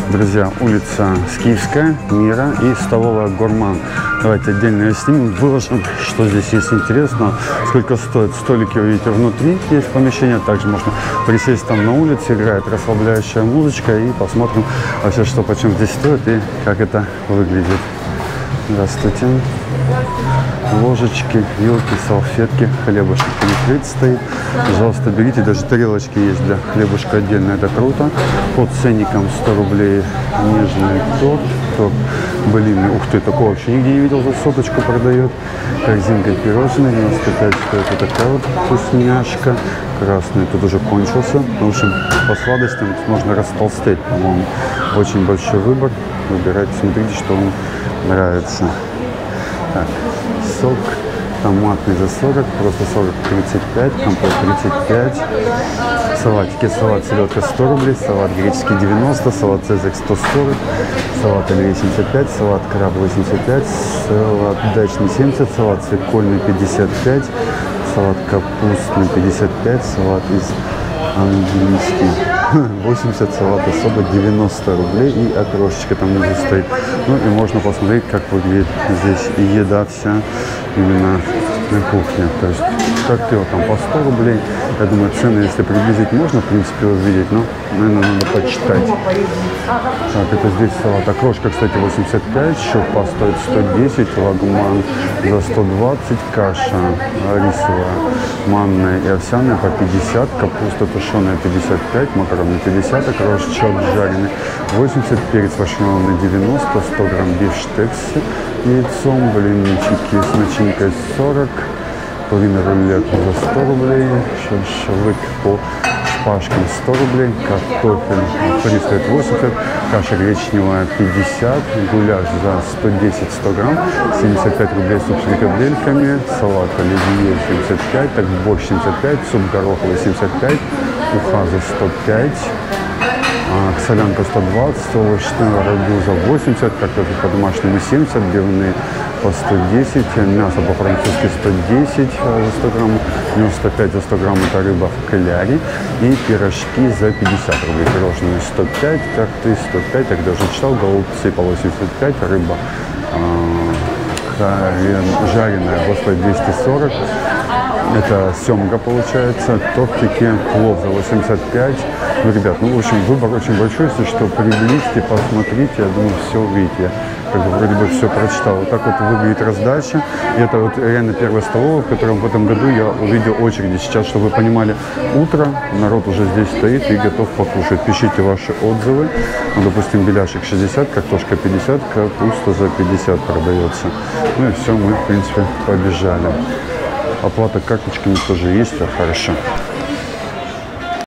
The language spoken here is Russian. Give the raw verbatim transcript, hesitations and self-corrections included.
Друзья, улица Скифская, Мира и столовая Гурман. Давайте отдельно ее снимем, выложим, что здесь есть интересного, сколько стоит. Столики, увидите, внутри есть помещение, также можно присесть там на улице, играет расслабляющая музычка, и посмотрим вообще, что почем здесь стоит и как это выглядит. Здравствуйте. Ложечки, вилки, салфетки, хлебушек перекрыт стоит. Пожалуйста, берите, даже тарелочки есть для хлебушка отдельно, это круто. Под ценником сто рублей нежный торт, торт блин, ух ты, такого вообще нигде не видел, за соточку продает. Корзинка пирожные, девяносто пять стоит вот такая вот вкусняшка. Красный тут уже кончился. В общем, по сладостям тут можно растолстеть, по-моему. Очень большой выбор. Выбирайте, смотрите, что вам нравится. Так, сок томатный за сорок, просто сорок тридцать пять, компот тридцать пять. Салатики, салат селедка сто рублей, салат греческий девяносто, салат цезарь сто сорок, салат оливье семьдесят пять, салат краб восемьдесят пять, салат дачный семьдесят, салат свекольный пятьдесят пять, салат капустный пятьдесят пять, салат из английский восемьдесят, салат особо девяносто рублей, и окрошечка там внизу стоит. Ну и можно посмотреть, как выглядит здесь еда вся именно на кухне. То есть коктейль там по сто рублей. Я думаю, цены, если приблизить, можно в принципе увидеть, но, наверное, надо почитать. Так, это здесь салат окрошка, кстати, восемьдесят пять, щупа стоит сто десять, лагман за сто двадцать, каша рисовая, манная и овсяная по пятьдесят, капуста тушеная пятьдесят пять, макароны пятьдесят, окрошечок жареный восемьдесят, перец фаршированный девяносто, сто грамм бифштекс с яйцом, блинчики с начинкой сорок, половина рулет за сто рублей, шашлык по шпажкам сто рублей, картофель фри стоит восемьдесят, каша гречневая пятьдесят, гуляш за сто десять сто грамм, семьдесят пять рублей суп с фрикадельками, салат оливье семьдесят пять, так борщ семьдесят пять, суп гороховый семьдесят пять, уха за сто пять, солянка сто двадцать, овощная рагу за восемьдесят, картофель по-домашнему семьдесят, белые по сто десять, мясо по-французски сто десять за сто грамм, девяносто пять за сто грамм, это рыба в кляре, и пирожки за пятьдесят рублей, пирожные сто пять, торты сто пять, я даже читал, голубцы по восемьдесят пять, рыба э, жареная, господи, двести сорок. Это семга получается, тортики, плов за восемьдесят пять. Ну, ребят, ну, в общем, выбор очень большой, если что, приблизьте, посмотрите, я думаю, все увидите. Я как бы вроде бы все прочитал. Вот так вот выглядит раздача. И это вот реально первая столовая, в котором в этом году я увидел очереди. Сейчас, чтобы вы понимали, утро, народ уже здесь стоит и готов покушать. Пишите ваши отзывы. Ну, допустим, беляшек шестьдесят, картошка пятьдесят, капуста за пятьдесят продается. Ну и все, мы, в принципе, побежали. Оплата карточками тоже есть, все хорошо.